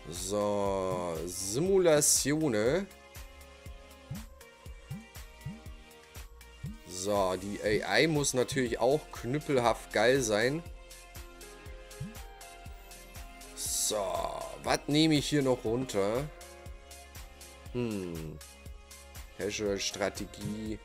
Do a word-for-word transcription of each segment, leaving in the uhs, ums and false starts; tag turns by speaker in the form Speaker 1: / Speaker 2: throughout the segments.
Speaker 1: So, Simulationen. So, die A I muss natürlich auch knüppelhaft geil sein. So, was nehme ich hier noch runter? Hm. Casual-Strategie.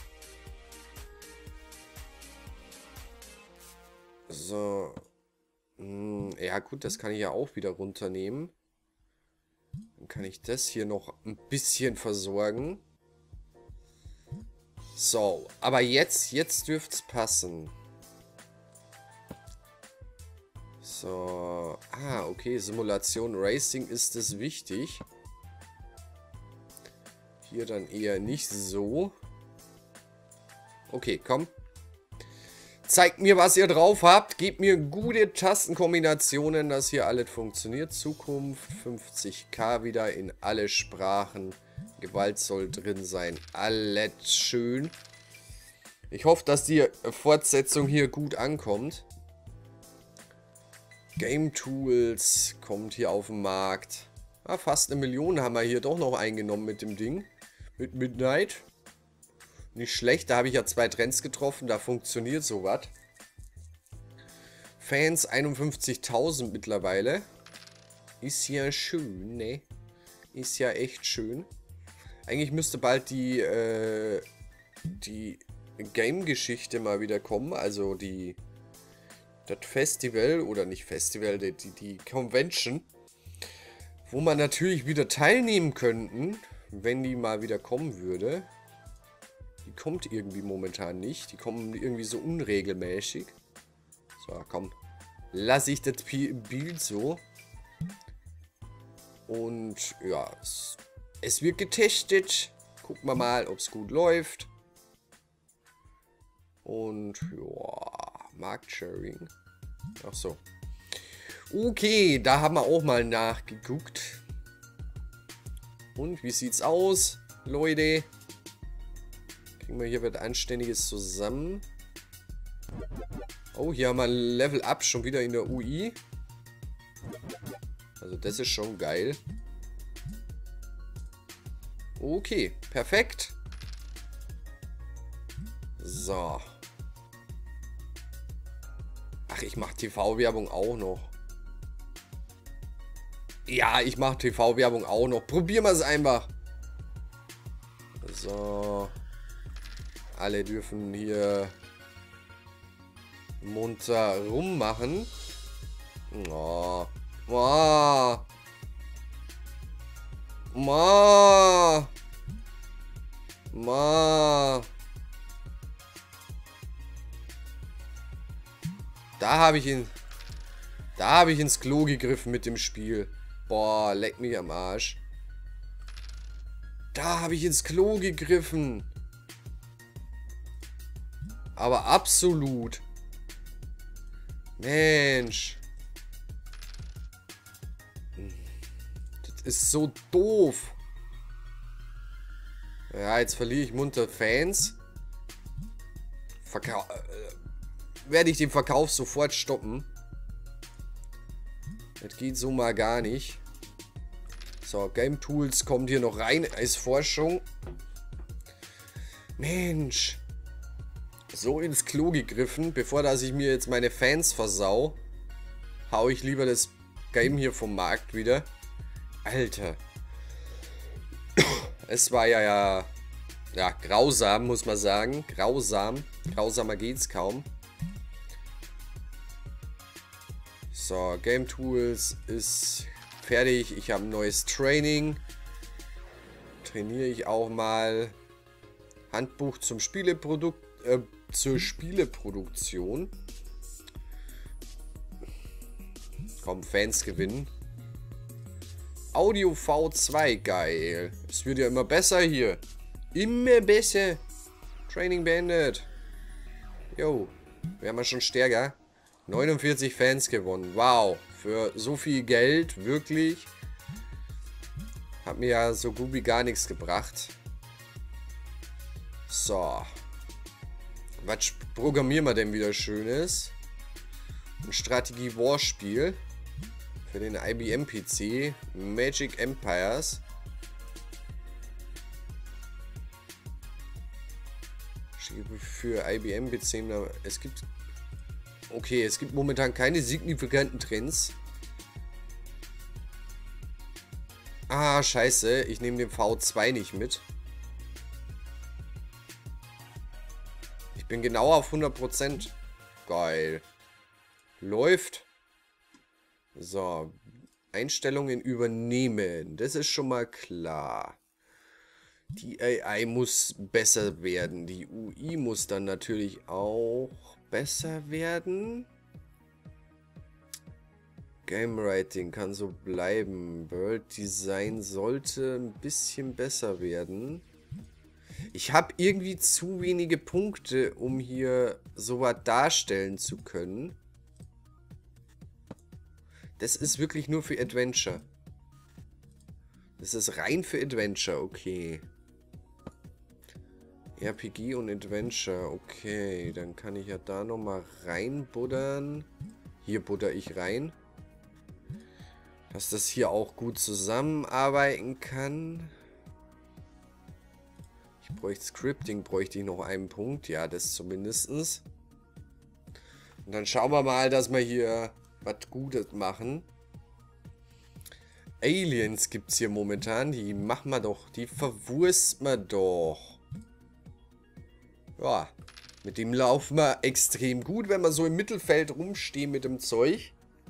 Speaker 1: So. Hm, ja gut, das kann ich ja auch wieder runternehmen. Dann kann ich das hier noch ein bisschen versorgen. So, aber jetzt, jetzt dürfte es passen. So, ah, okay, Simulation Racing ist es wichtig. Hier dann eher nicht so. Okay, komm. Zeigt mir, was ihr drauf habt. Gebt mir gute Tastenkombinationen, dass hier alles funktioniert. Zukunft, fünfzig K wieder in alle Sprachen. Gewalt soll drin sein. Alles schön. Ich hoffe, dass die Fortsetzung hier gut ankommt. Game Tools kommt hier auf den Markt. Ah, fast eine Million haben wir hier doch noch eingenommen mit dem Ding. Mit Midnight. Nicht schlecht, da habe ich ja zwei Trends getroffen, da funktioniert sowas. Fans einundfünfzigtausend mittlerweile. Ist ja schön, ne? Ist ja echt schön. Eigentlich müsste bald die, äh, die Game-Geschichte mal wieder kommen, also die, das Festival, oder nicht Festival, die, die, die Convention, wo man natürlich wieder teilnehmen könnten, wenn die mal wieder kommen würde. Die kommt irgendwie momentan nicht. Die kommen irgendwie so unregelmäßig. So, komm. Lass ich das Bild so. Und ja, es, es wird getestet. Gucken wir mal, ob es gut läuft. Und ja, Marktsharing. Ach so. Okay, da haben wir auch mal nachgeguckt. Und wie sieht's aus, Leute? Kriegen wir hier was Anständiges zusammen. Oh, hier haben wir ein Level Up schon wieder in der U I. Also das ist schon geil. Okay, perfekt. So. Ach, ich mache T V-Werbung auch noch. Ja, ich mache T V-Werbung auch noch. Probieren wir es einfach. So. Alle dürfen hier munter rummachen. Oh. Oh. Ma. Ma. Da habe ich ihn. Da habe ich ins Klo gegriffen mit dem Spiel. Boah, leck mich am Arsch. Da habe ich ins Klo gegriffen. Aber absolut. Mensch. Das ist so doof. Ja, jetzt verliere ich munter Fans. Verkau äh, werde ich den Verkauf sofort stoppen. Das geht so mal gar nicht. So, Game Tools kommt hier noch rein als Forschung. Mensch. So ins Klo gegriffen. Bevor dass ich mir jetzt meine Fans versau, hau ich lieber das Game hier vom Markt wieder. Alter. Es war ja, ja, ja grausam, muss man sagen. Grausam. Grausamer geht's kaum. So, Game Tools ist fertig. Ich habe ein neues Training. Trainiere ich auch mal. Handbuch zum Spieleprodukt, äh, zur Spieleproduktion. Komm, Fans gewinnen. Audio V zwei, geil. Es wird ja immer besser hier. Immer besser. Training beendet. Jo, wären wir schon stärker. neunundvierzig Fans gewonnen. Wow. Für so viel Geld, wirklich. Hat mir ja so gut wie gar nichts gebracht. So. Was programmieren wir denn wieder Schönes? Ein Strategie-War-Spiel. Für den I B M P C. Magic Empires. Für I B M P C. Es gibt... Okay, es gibt momentan keine signifikanten Trends. Ah, scheiße. Ich nehme den V zwei nicht mit. Ich bin genau auf hundert Prozent. Geil. Läuft. So. Einstellungen übernehmen. Das ist schon mal klar. Die A I muss besser werden. Die U I muss dann natürlich auch besser werden. Game Writing kann so bleiben. World Design sollte ein bisschen besser werden. Ich habe irgendwie zu wenige Punkte, um hier sowas darstellen zu können. Das ist wirklich nur für Adventure. Das ist rein für Adventure, okay. R P G und Adventure, okay. Dann kann ich ja da nochmal reinbuddern. Hier butter ich rein. Dass das hier auch gut zusammenarbeiten kann. Ich bräuchte Scripting, bräuchte ich noch einen Punkt. Ja, das zumindestens. Und dann schauen wir mal, dass wir hier was Gutes machen. Aliens gibt es hier momentan. Die machen wir doch. Die verwursten wir doch. Ja, mit dem laufen wir extrem gut, wenn wir so im Mittelfeld rumstehen mit dem Zeug.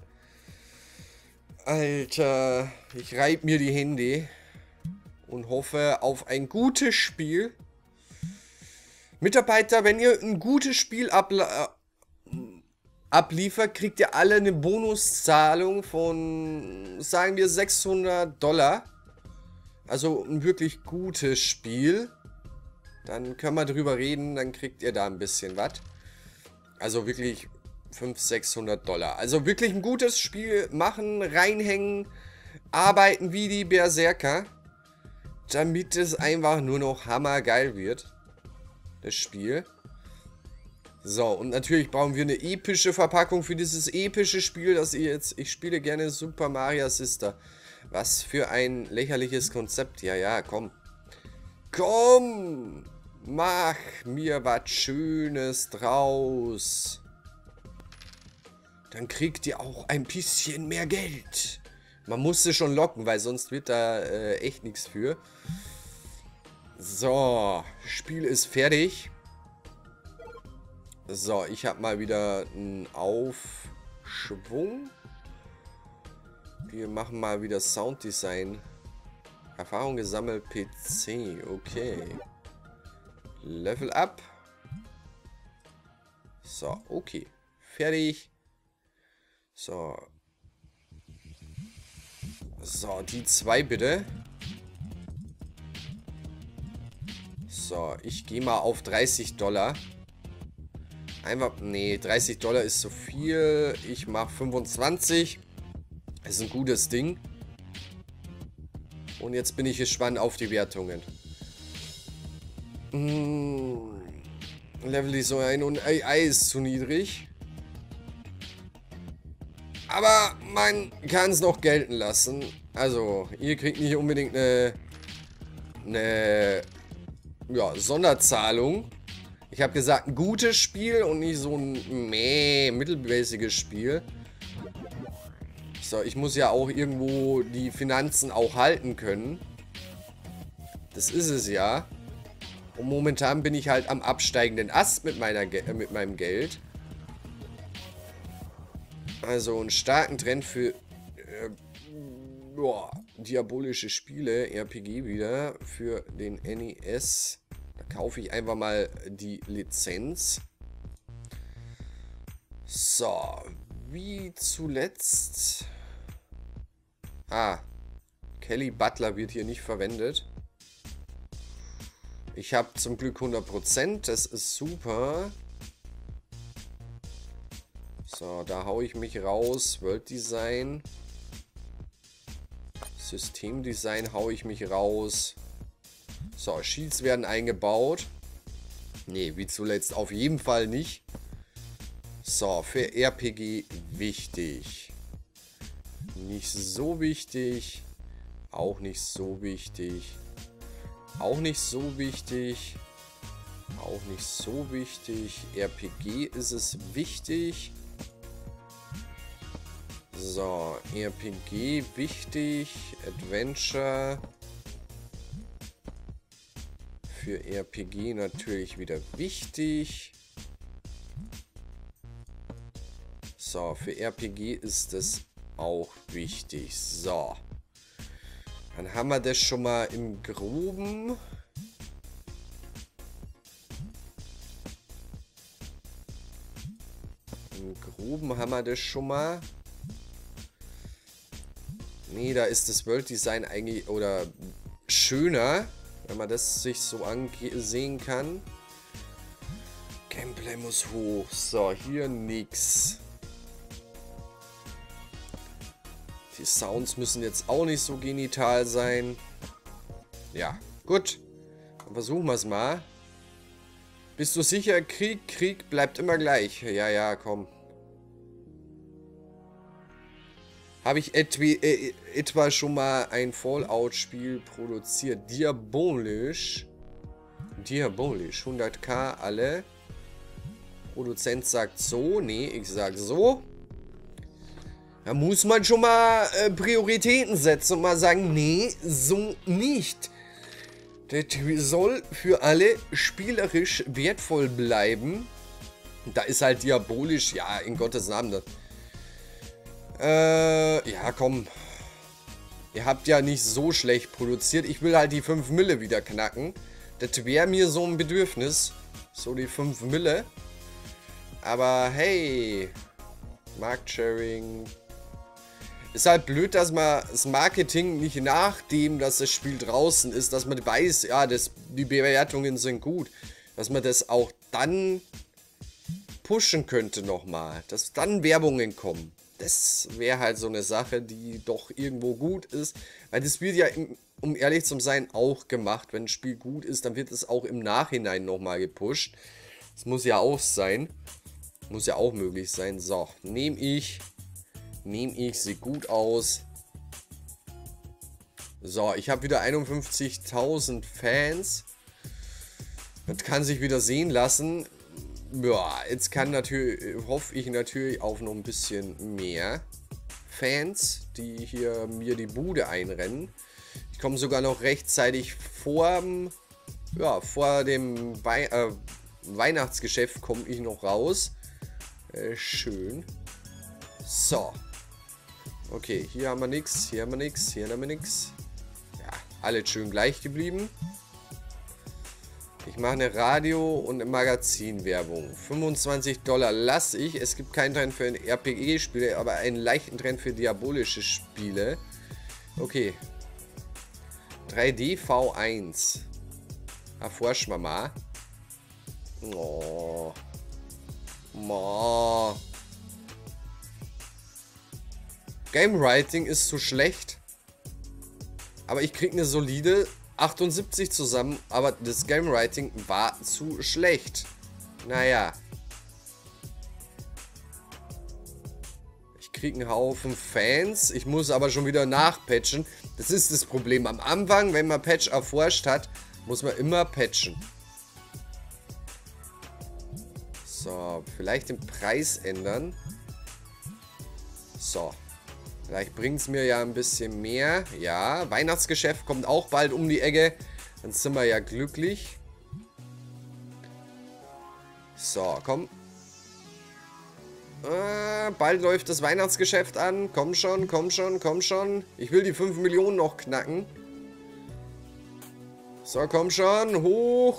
Speaker 1: Alter, ich reibe mir die Hände und hoffe auf ein gutes Spiel. Mitarbeiter, wenn ihr ein gutes Spiel abla abliefert, kriegt ihr alle eine Bonuszahlung von, sagen wir, sechshundert Dollar. Also ein wirklich gutes Spiel. Dann können wir drüber reden, dann kriegt ihr da ein bisschen was. Also wirklich fünfhundert, sechshundert Dollar. Also wirklich ein gutes Spiel machen, reinhängen, arbeiten wie die Berserker. Damit es einfach nur noch hammergeil wird. Das Spiel. So, und natürlich brauchen wir eine epische Verpackung für dieses epische Spiel, das ihr jetzt... Ich spiele gerne Super Mario Sister. Was für ein lächerliches Konzept. Ja, ja, komm. Komm! Mach mir was Schönes draus. Dann kriegt ihr auch ein bisschen mehr Geld. Man muss sie schon locken, weil sonst wird da äh, echt nichts für. So, Spiel ist fertig. So, ich habe mal wieder einen Aufschwung. Wir machen mal wieder Sounddesign. Erfahrung gesammelt, P C. Okay. Level up. So, okay. Fertig. So. So, die zwei bitte. So, ich gehe mal auf dreißig Dollar. Einfach, nee, dreißig Dollar ist zu viel. Ich mache fünfundzwanzig. Das ist ein gutes Ding. Und jetzt bin ich gespannt auf die Wertungen. Hm. Level Design und A I ist zu niedrig. Aber man kann es noch gelten lassen. Also, ihr kriegt nicht unbedingt eine, eine ja, Sonderzahlung. Ich habe gesagt, ein gutes Spiel und nicht so ein meh, mittelmäßiges Spiel. So, ich muss ja auch irgendwo die Finanzen auch halten können. Das ist es ja. Und momentan bin ich halt am absteigenden Ast mit, meiner Ge mit meinem Geld. Also einen starken Trend für äh, boah, diabolische Spiele, R P G wieder, für den N E S. Da kaufe ich einfach mal die Lizenz. So, wie zuletzt... Ah, Kelly Butler wird hier nicht verwendet. Ich habe zum Glück hundert Prozent, das ist super. So, da haue ich mich raus. World Design. Systemdesign haue ich mich raus. So, Sheets werden eingebaut. Nee, wie zuletzt auf jeden Fall nicht. So, für R P G wichtig. Nicht so wichtig. Auch nicht so wichtig. Auch nicht so wichtig. Auch nicht so wichtig. R P G ist es wichtig. So, R P G wichtig. Adventure. Für R P G natürlich wieder wichtig. So, für R P G ist es auch wichtig. So. Dann haben wir das schon mal im Groben. Im Groben haben wir das schon mal. Nee, da ist das World Design eigentlich oder schöner, wenn man das sich so ansehen kann. Gameplay muss hoch. So, hier nix. Die Sounds müssen jetzt auch nicht so genital sein. Ja, gut. Dann versuchen wir es mal. Bist du sicher? Krieg, Krieg bleibt immer gleich. Ja, ja, komm. Habe ich etwa, äh, etwa schon mal ein Fallout-Spiel produziert? Diabolisch. Diabolisch. hunderttausend alle. Produzent sagt so. Nee, ich sag so. Da muss man schon mal äh, Prioritäten setzen und mal sagen, nee, so nicht. Das soll für alle spielerisch wertvoll bleiben. Da ist halt diabolisch, ja, in Gottes Namen. Das. Äh, ja, komm. Ihr habt ja nicht so schlecht produziert. Ich will halt die fünf Mille wieder knacken. Das wäre mir so ein Bedürfnis. So die fünf Mille. Aber hey. Marktsharing. Ist halt blöd, dass man das Marketing nicht nachdem, dass das Spiel draußen ist, dass man weiß, ja, das, die Bewertungen sind gut, dass man das auch dann pushen könnte nochmal, dass dann Werbungen kommen. Das wäre halt so eine Sache, die doch irgendwo gut ist, weil das wird ja, im, um ehrlich zu sein, auch gemacht. Wenn ein Spiel gut ist, dann wird es auch im Nachhinein nochmal gepusht. Das muss ja auch sein. Muss ja auch möglich sein. So, nehme ich... Nehme ich, sieht gut aus. So, ich habe wieder einundfünfzigtausend Fans. Das kann sich wieder sehen lassen. Ja, jetzt kann natürlich, hoffe ich natürlich auf noch ein bisschen mehr Fans, die hier mir die Bude einrennen. Ich komme sogar noch rechtzeitig vor, ja, vor dem Wei äh, Weihnachtsgeschäft komme ich noch raus. Äh, schön. So. Okay, hier haben wir nichts, hier haben wir nichts, hier haben wir nichts. Ja, alles schön gleich geblieben. Ich mache eine Radio- und eine Magazinwerbung. fünfundzwanzig Dollar lasse ich. Es gibt keinen Trend für R P G-Spiele, aber einen leichten Trend für diabolische Spiele. Okay. drei D V eins. Erforschen wir mal. Oh. Oh. Game Writing ist zu schlecht. Aber ich kriege eine solide achtundsiebzig zusammen. Aber das Game Writing war zu schlecht. Naja. Ich kriege einen Haufen Fans. Ich muss aber schon wieder nachpatchen. Das ist das Problem. Am Anfang, wenn man Patch erforscht hat, muss man immer patchen. So, vielleicht den Preis ändern. So. Vielleicht bringt es mir ja ein bisschen mehr. Ja, Weihnachtsgeschäft kommt auch bald um die Ecke. Dann sind wir ja glücklich. So, komm. Äh, bald läuft das Weihnachtsgeschäft an. Komm schon, komm schon, komm schon. Ich will die fünf Millionen noch knacken. So, komm schon. Hoch.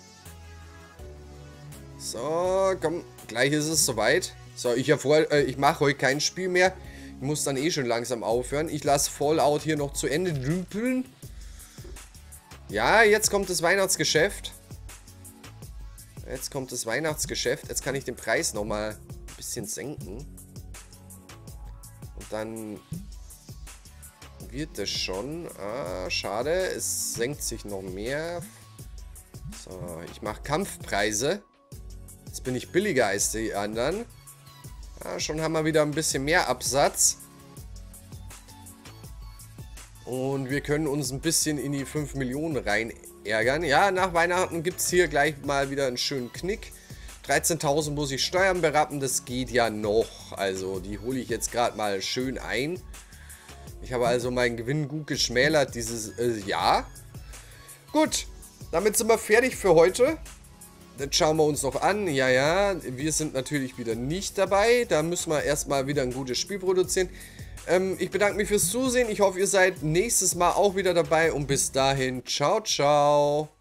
Speaker 1: So, komm. Gleich ist es soweit. So, ich, äh, ich mache heute kein Spiel mehr. Ich muss dann eh schon langsam aufhören. Ich lasse Fallout hier noch zu Ende dümpeln. Ja, jetzt kommt das Weihnachtsgeschäft. Jetzt kommt das Weihnachtsgeschäft. Jetzt kann ich den Preis nochmal ein bisschen senken. Und dann wird es schon. Ah, schade. Es senkt sich noch mehr. So, ich mache Kampfpreise. Jetzt bin ich billiger als die anderen. Ja, schon haben wir wieder ein bisschen mehr Absatz. Und wir können uns ein bisschen in die fünf Millionen rein ärgern. Ja, nach Weihnachten gibt es hier gleich mal wieder einen schönen Knick. dreizehntausend muss ich Steuern berappen, das geht ja noch. Also die hole ich jetzt gerade mal schön ein. Ich habe also meinen Gewinn gut geschmälert dieses äh, Jahr. Gut, damit sind wir fertig für heute. Das schauen wir uns noch an. Ja, ja, wir sind natürlich wieder nicht dabei. Da müssen wir erstmal wieder ein gutes Spiel produzieren. Ähm, ich bedanke mich fürs Zusehen. Ich hoffe, ihr seid nächstes Mal auch wieder dabei. Und bis dahin, ciao, ciao.